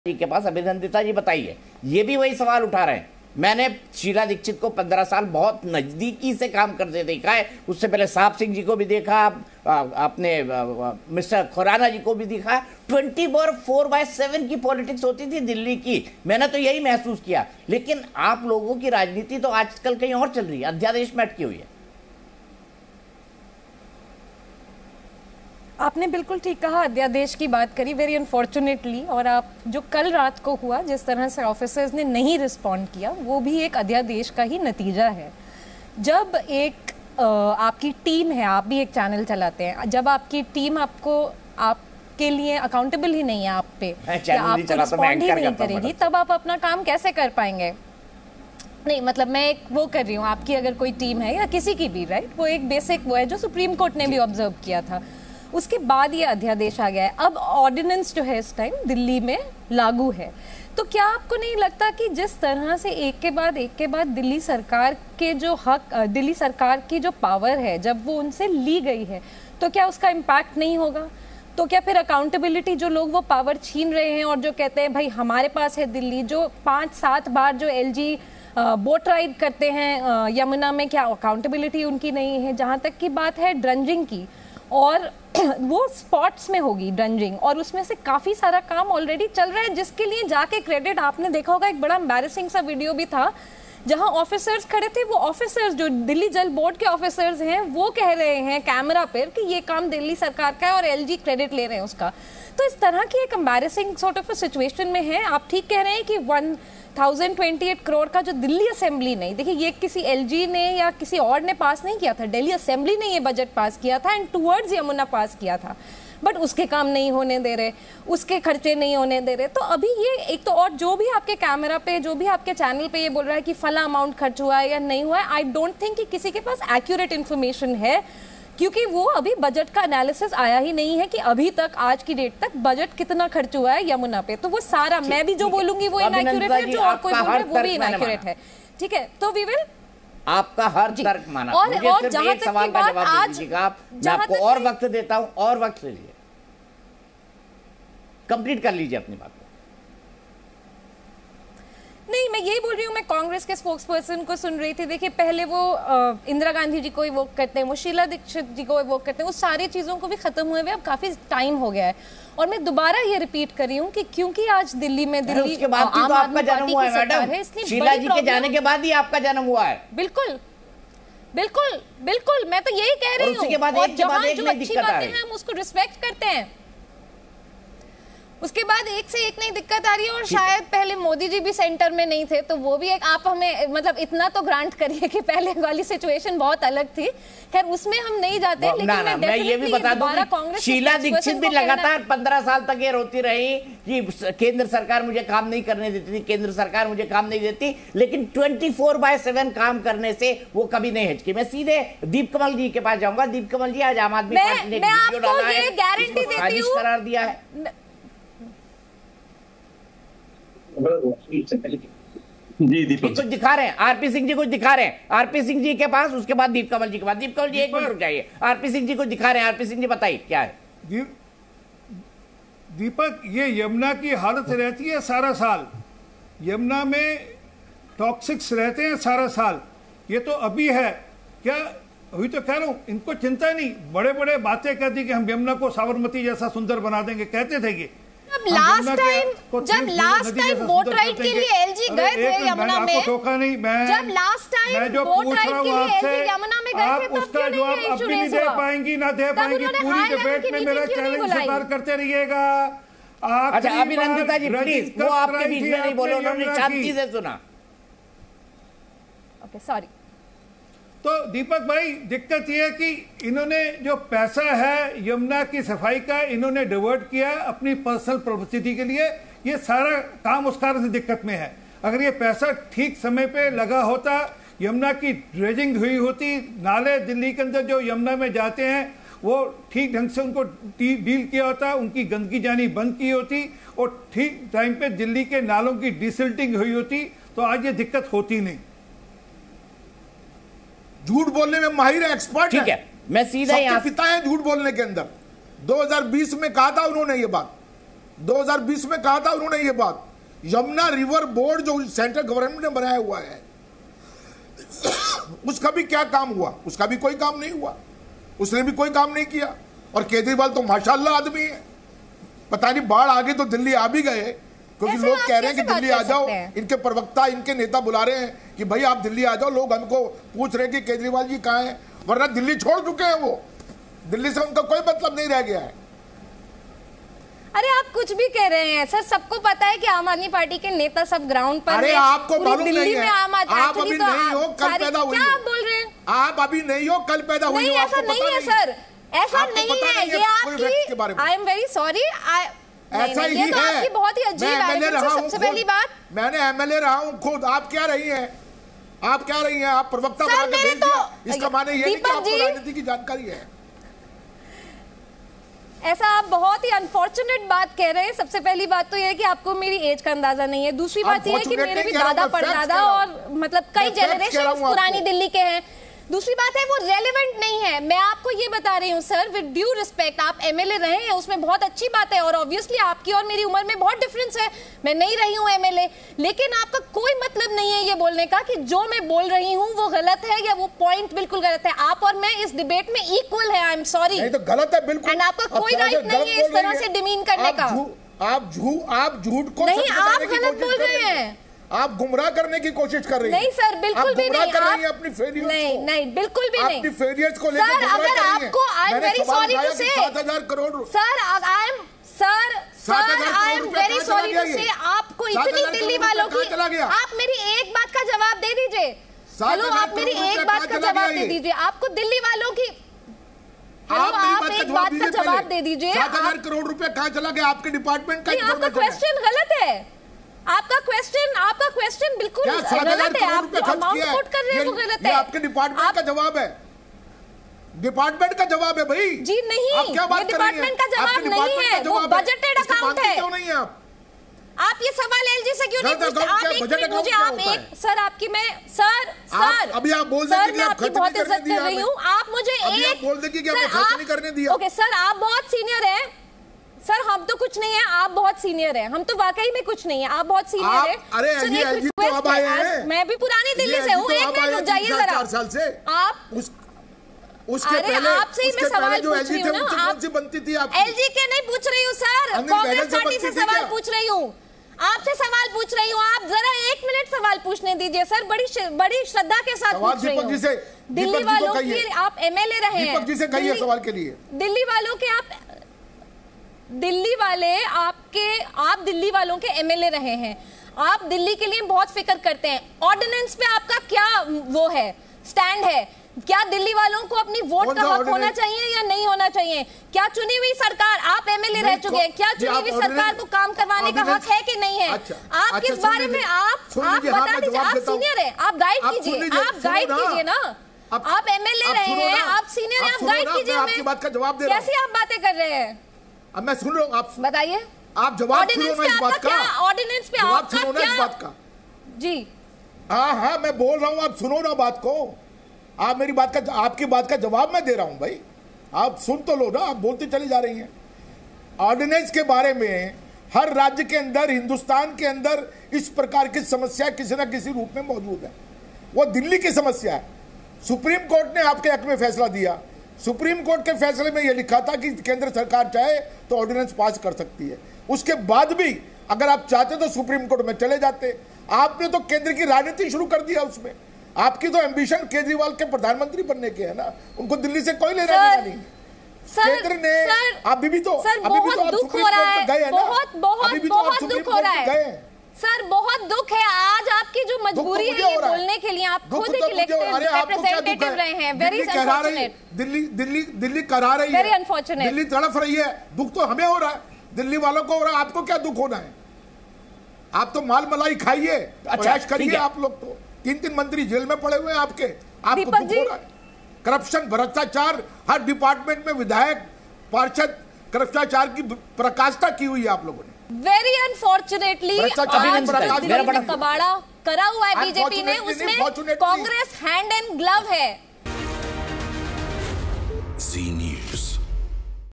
जी के पास अभिनंदिता जी बताइए, ये भी वही सवाल उठा रहे हैं। मैंने शीला दीक्षित को 15 साल बहुत नजदीकी से काम करते देखा है, उससे पहले साहब सिंह जी को भी देखा, अपने मिस्टर खुराना जी को भी देखा। 24/7 की पॉलिटिक्स होती थी दिल्ली की, मैंने तो यही महसूस किया। लेकिन आप लोगों की राजनीति तो आजकल कहीं और चल रही है, अध्यादेश में अटकी हुई है। आपने बिल्कुल ठीक कहा, अध्यादेश की बात करी, वेरी अनफॉर्चुनेटली। और आप जो कल रात को हुआ, जिस तरह से ऑफिसर्स ने नहीं रिस्पॉन्ड किया, वो भी एक अध्यादेश का ही नतीजा है। जब एक आपकी टीम है, आप भी एक चैनल चलाते हैं, जब आपकी टीम आपके लिए अकाउंटेबल ही नहीं है आप पे, या आपको रिस्पॉन्ड ही नहीं करेगी, तब आप अपना काम कैसे कर पाएंगे? नहीं, मतलब मैं एक वो कर रही हूँ, आपकी अगर कोई टीम है या किसी की भी, राइट, वो एक बेसिक वो है जो सुप्रीम कोर्ट ने भी ऑब्जर्व किया था। उसके बाद ये अध्यादेश आ गया है। अब ऑर्डिनेंस जो है इस टाइम दिल्ली में लागू है। तो क्या आपको नहीं लगता कि जिस तरह से एक के बाद दिल्ली सरकार के जो हक, दिल्ली सरकार की जो पावर है, जब वो उनसे ली गई है, तो क्या उसका इम्पैक्ट नहीं होगा? तो क्या फिर अकाउंटेबिलिटी, जो लोग वो पावर छीन रहे हैं और जो कहते हैं भाई हमारे पास है दिल्ली, जो 5-7 बार जो एलजी बोट राइड करते हैं यमुना में, क्या अकाउंटेबिलिटी उनकी नहीं है? जहाँ तक की बात है ड्रंजिंग की, और वो स्पॉट्स में होगी ड्रंजिंग, और उसमें से काफ़ी सारा काम ऑलरेडी चल रहा है, जिसके लिए जाके क्रेडिट आपने देखा होगा। एक बड़ा एम्बैरेसिंग सा वीडियो भी था जहां ऑफिसर्स खड़े थे, वो ऑफिसर्स जो दिल्ली जल बोर्ड के ऑफिसर्स हैं, वो कह रहे हैं कैमरा पर कि ये काम दिल्ली सरकार का है और एलजी क्रेडिट ले रहे हैं उसका। तो इस तरह की एक एम्बैरेसिंग सॉर्ट ऑफ सिचुएशन में है। आप ठीक कह रहे हैं कि 1028 करोड़ का जो दिल्ली असेंबली नहीं, देखिए ये किसी एलजी ने या किसी और ने पास नहीं किया था, दिल्ली असेंबली ने ये बजट पास किया था एंड टुवर्ड्स यमुना पास किया था, बट उसके काम नहीं होने दे रहे, उसके खर्चे नहीं होने दे रहे। तो अभी ये एक तो, और जो भी आपके कैमरा पे, जो भी आपके चैनल पे ये बोल रहा है कि फला अमाउंट खर्च हुआ है या नहीं हुआ है, आई डोंट थिंक कि किसी के पास एक्यूरेट इन्फॉर्मेशन है, क्योंकि वो अभी बजट का एनालिसिस आया ही नहीं है कि अभी तक, आज की डेट तक बजट कितना खर्च हुआ है यमुना पे। तो वो सारा, मैं भी जो बोलूंगी वो इनएक्यूरेट है, जो और कोई बोल रहा है वो भी इनएक्यूरेट है। ठीक है, तो वी विल आपका हर तर्क माना। और जहां तक सवाल का जवाब दीजिएगा, मैं आपको और वक्त देता हूं, और वक्त लीजिए, कंप्लीट कर लीजिए अपनी बात। नहीं, मैं यही बोल रही हूँ, मैं कांग्रेस के स्पोक्स पर्सन को सुन रही थी। देखिए, पहले वो इंदिरा गांधी जी को इवोक करते हैं, वो शीला दीक्षित जी को इवोक करते हैं, वो सारी चीज़ों को भी खत्म हुए हुए अब काफ़ी टाइम हो गया है। और मैं दोबारा ये रिपीट कर रही हूँ कि क्योंकि आज दिल्ली में आम आदमी पार्टी की सरकार है, इसलिए शीला जी के जाने के बाद ही आपका जन्म हुआ है। बिल्कुल बिल्कुल बिल्कुल, मैं तो यही कह रही हूँ। और जहाँ जो अच्छी बातें हैं हम उसको रिस्पेक्ट करते हैं, उसके बाद एक से एक नहीं दिक्कत आ रही है। और शायद पहले मोदी जी भी सेंटर में नहीं थे, तो वो भी एक, आप हमें मतलब इतना तो ग्रांट करिए कि पहले वाली सिचुएशन बहुत अलग थी। खैर उसमें हम नहीं जाते, लेकिन मैं ये भी बता दूं, शीला दीक्षित भी लगातार 15 साल तक ये रोती रही कि केंद्र सरकार मुझे काम नहीं करने देती थी, केंद्र सरकार मुझे काम नहीं देती, लेकिन 24/7 काम करने से वो कभी नहीं हिचकी। मैं सीधे दीप कमल जी के पास जाऊंगा। दीप कमल जी, आज आम आदमी पार्टी ने गारंटी देती हूँ, करार दिया है। जी दीपक कुछ दिखा रहे हैं, आरपी सिंह जी कुछ दिखा रहे हैं, आरपी सिंह जी के पास, उसके बाद दीप कमल जी के पास। दीप कमल जी एक मिनट रुक जाइए, आरपी सिंह जी कुछ दिखा रहे हैं। आरपी सिंह जी बताइए क्या है। दीपक, ये यमुना की हालत रहती है सारा साल, यमुना में टॉक्सिक्स रहते हैं सारा साल। ये तो अभी है क्या, अभी तो कह रहा हूं, इनको चिंता नहीं, बड़े बड़े बातें कहती कि हम यमुना को साबरमती जैसा सुंदर बना देंगे, कहते थे कि जब लास्ट टाइम बोट राइड के लिए एलजी गए थे यमुना में, टोका नहीं, जब लास्ट टाइम बोट राइड के लिए एलजी यमुना में गए थे, तब उसका जवाब अब भी नहीं दे पाएंगी, ना दे पाएंगी। पूरी डिबेट में मेरा चैलेंज स्वीकार करते रहिएगा। अच्छा अभिनंदिता जी प्लीज, वो आपके बीच में नहीं बोलो, उन्होंने शांति से सुना। Okay sorry. तो दीपक भाई, दिक्कत यह है कि इन्होंने जो पैसा है यमुना की सफाई का, इन्होंने डिवर्ट किया अपनी पर्सनल पब्लिसिटी के लिए। ये सारा काम उस कारण से दिक्कत में है। अगर ये पैसा ठीक समय पे लगा होता, यमुना की ड्रेजिंग हुई होती, नाले दिल्ली के अंदर जो यमुना में जाते हैं वो ठीक ढंग से उनको डील किया होता, उनकी गंदगी जानी बंद की होती, और ठीक टाइम पे दिल्ली के नालों की डिसिल्टिंग हुई होती, तो आज ये दिक्कत होती नहीं। झूठ बोलने में माहिर है, एक्सपर्ट ठीक है। मैं सीधा सबके पिता है झूठ बोलने के अंदर। 2020 में कहा था उन्होंने ये बात। 2020 में कहा था उन्होंने ये बात। यमुना रिवर बोर्ड जो सेंट्रल गवर्नमेंट ने बनाया हुआ है उसका भी क्या काम हुआ? उसका भी कोई काम नहीं हुआ, उसने भी कोई काम नहीं किया। और केजरीवाल तो माशाल्लाह आदमी है, पता नहीं बाढ़ आ गई तो दिल्ली आ भी गए, क्योंकि लोग कह रहे हैं कि दिल्ली आ जाओ। इनके प्रवक्ता, इनके नेता बुला रहे हैं कि भाई आप दिल्ली आ जाओ। लोग हमको पूछ रहे हैं कि केजरीवाल जी कहाँ हैं, वरना दिल्ली छोड़ चुके हैं वो। दिल्ली से उनका कोई मतलब नहीं रह गया है। अरे आप कुछ भी कह रहे हैं सर, सबको पता है कि आम आदमी पार्टी के नेता सब ग्राउंड पर अरे आपको मालूम नहीं है, आम आदमी आप अभी नहीं हो, कल पैदा हुई। क्या आप बोल रहे हैं? आप अभी नहीं हो, कल पैदा हुई हो। ऐसा नहीं है सर, ऐसा नहीं है। ये आपकी, आई एम वेरी सॉरी, ऐसा ही है। आपकी बहुत ही अजीब एरोगेंस है। सबसे पहली बात, मैंने एमएलए रहा हूं खुद। आप क्या रही हैं? आप क्या रही हैं? आप प्रवक्ता बना के भेज दिया। इसका माने ये नहीं कि आपको राजनीति की जानकारी है। ऐसा आप बहुत ही अनफॉर्चुनेट बात कह रहे हैं। सबसे पहली बात तो यह है कि आपको मेरी एज का अंदाजा नहीं है। दूसरी बात यह है कि मेरे भी दादा परदादा और मतलब कई जनरेशन पुरानी दिल्ली के हैं। दूसरी बात है वो रेलेवेंट नहीं है। मैं आपको ये बता रही हूँ सर, विद ड्यू रिस्पेक्ट, आप एमएलए रहे हैं उसमें बहुत अच्छी बात है, और ऑब्वियसली आपकी और मेरी उम्र में बहुत डिफरेंस है। मैं नहीं रही हूँ एमएलए, लेकिन आपका कोई मतलब नहीं है ये बोलने का कि जो मैं बोल रही हूँ वो गलत है या वो पॉइंट बिल्कुल गलत है। आप और मैं इस डिबेट में इक्वल है। आई एम सॉरी, नहीं तो गलत है बिल्कुल, एंड आपका कोई राइट नहीं है इस तरह से डिमीन करने का। आप झूठ को नहीं, आप गलत बोल रहे हैं, आप गुमराह करने की कोशिश कर रही हैं। नहीं सर, बिल्कुल भी नहीं। कर रही हैं अपनी फेलियर्स नहीं को। नहीं, बिल्कुल भी नहीं। अपनी फेलियर्स को लेकर सर अगर आपको, I am very sorry to say, 7,000 crore sir I am I am very sorry to say, आपको इतनी दिल्ली वालों की, आप मेरी एक बात का जवाब दे दीजिए। हेलो, आप मेरी एक बात का जवाब दे दीजिए। आपको दिल्ली वालों की, हेलो, आप एक बात का जवाब दे दीजिए। 7,000 करोड़ रुपए कहाँ चला गया आपके डिपार्टमेंट का? आपका क्वेश्चन गलत है। आपका क्वेश्चन बिल्कुल गलत है। आप अमाउंट कोट कर रहे हैं वो गलत है। आपके डिपार्टमेंट का जवाब है, डिपार्टमेंट का जवाब है भाई जी। नहीं, आप क्या बात कर रही हैं? डिपार्टमेंट का जवाब नहीं है, वो बजटेड अकाउंट है। क्यों नहीं है आप ये सवाल एलजी से क्यों नहीं पूछते? आप एक मिनट मुझे, आप एक, सर आपकी मैं, सर अभी आप बोल सर मैं आपकी बहुत इज्जत कर रही हूँ, आप मुझे एक बोल देंगे कि आपने खर्च नहीं करने दिया। ओके सर, आप बहुत सीनियर हैं सर, हम तो कुछ नहीं है, आप बहुत सीनियर हैं। हम तो वाकई में कुछ नहीं है, आप बहुत सीनियर हैं। अरे एलजी तो अब आए हैं, मैं भी पुरानी दिल्ली से हूँ। एक मिनट रुक जाइए जरा। 4 साल से आप उसके पहले, आपसे ही मैं सवाल पूछ रही हूँ ना। आप बनती थी आप? एलजी के नहीं पूछ रही हूँ सर, कांग्रेस पार्टी से सवाल पूछ रही हूँ, आपसे सवाल पूछ रही हूँ। आप जरा 1 मिनट सवाल पूछने दीजिए सर, बड़ी श्रद्धा के साथ पूछ रही हूँ। दिल्ली वालों की आप एमएलए रहे हैं, दीपक जी से कहिए सवाल के लिए। दिल्ली वालों के आप, दिल्ली वाले आपके, आप दिल्ली वालों के एमएलए रहे हैं, आप दिल्ली के लिए बहुत फिक्र करते हैं। ऑर्डिनेंस पे आपका क्या वो है, स्टैंड है? क्या दिल्ली वालों को अपनी वोट का हक होना चाहिए या नहीं होना चाहिए? क्या चुनी हुई सरकार, आप एमएलए रह चुके हैं, क्या चुनी हुई सरकार को काम करवाने का हक है कि नहीं है? आप किस बारे में आप बता दीजिए। आप सीनियर है, आप गाइड कीजिए, आप गाइड कीजिए ना। आप एमएलए रहे हैं, आप सीनियर है, आप गाइड कीजिए हमें। कैसी आप बातें कर रहे हैं? अब मैं सुन रहा हूँ, आप बताइए। आप जवाब सुनो ना इस बात का। ऑर्डिनेंस पे आपका क्या? इस बात का जी हाँ मैं बोल रहा हूँ, आप सुनो ना बात को। आप मेरी बात का, आपकी बात का जवाब मैं दे रहा हूं भाई, आप सुन तो लो ना, आप बोलते चली जा रही हैं। ऑर्डिनेंस के बारे में हर राज्य के अंदर, हिंदुस्तान के अंदर इस प्रकार की समस्या किसी ना किसी रूप में मौजूद है। वो दिल्ली की समस्या है। सुप्रीम कोर्ट ने आपके हक में फैसला दिया। सुप्रीम कोर्ट के फैसले में यह लिखा था कि केंद्र सरकार चाहे तो ऑर्डिनेंस पास कर सकती है। उसके बाद भी अगर आप चाहते तो सुप्रीम कोर्ट में चले जाते। आपने तो केंद्र की राजनीति शुरू कर दिया उसमें। आपकी तो एम्बिशन केजरीवाल के प्रधानमंत्री बनने के है ना, उनको दिल्ली से कोई लेना देना नहीं। केंद्र ने अभी भी तो आप सुप्रीम कोर्ट में गए हैं ना, अभी भी तो आप सुप्रीम कोर्ट में गए हैं। सर बहुत दुख है आज आपकी जो मजबूरी है ये बोलने के लिए। आप खुद एक इलेक्टेड रिप्रेजेंटेटिव रहे हैं। Very unfortunate. दिल्ली करा रही है, वेरी अनफॉर्चुनेट। दिल्ली तड़फ रही है। दुख तो हमें हो रहा है, दिल्ली वालों को हो रहा है। आपको क्या दुख होना है? आप तो माल मलाई खाइए, ऐश करिए। आप लोग तो 3 मंत्री जेल में पड़े हुए हैं आपके, आपको दुख हो रहा है। करप्शन, भ्रष्टाचार, हर डिपार्टमेंट में विधायक, पार्षद भ्रष्टाचार की प्रकाष्ठा की हुई है आप लोगों ने। वेरी अनफॉर्चुनेटली कबाड़ा करा हुआ है बीजेपी ने, उसमें कांग्रेस हैंड एंड ग्लव है।